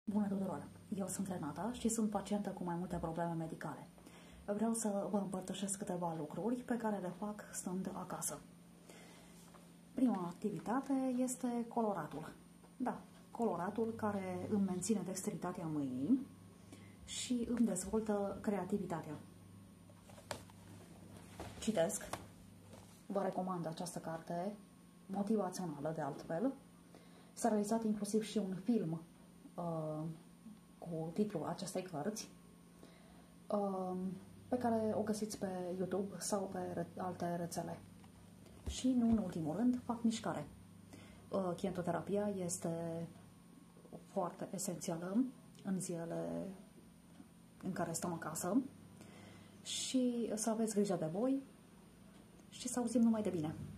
Bună tuturor! Eu sunt Renata și sunt pacientă cu mai multe probleme medicale. Vreau să vă împărtășesc câteva lucruri pe care le fac stând acasă. Prima activitate este coloratul. Da, coloratul care îmi menține dexteritatea mâinii și îmi dezvoltă creativitatea. Citesc. Vă recomand această carte motivațională, de altfel. S-a realizat inclusiv și un film cu titlul acestei cărți, pe care o găsiți pe YouTube sau pe alte rețele. Și nu în ultimul rând, fac mișcare. Chientoterapia este foarte esențială în zilele în care stăm acasă și să aveți grijă de voi și să auzim numai de bine.